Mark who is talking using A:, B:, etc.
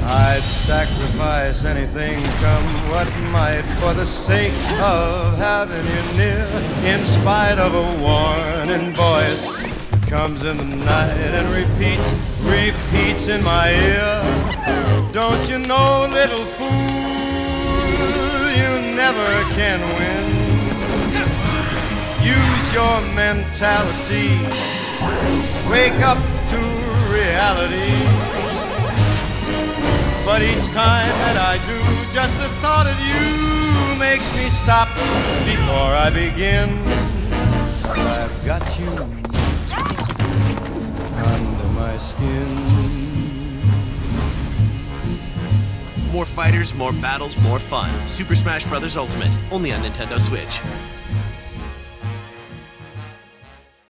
A: I'd sacrifice anything, come what might, for the sake of having you near. In spite of a warning voice that comes in the night and repeats in my ear. Don't you know, little fool, you never can win. Use your mentality, wake up to reality. But each time that I do, just the thought of you makes me stop before I begin. I've got you under my skin.
B: More fighters, more battles, more fun. Super Smash Bros. Ultimate, only on Nintendo Switch.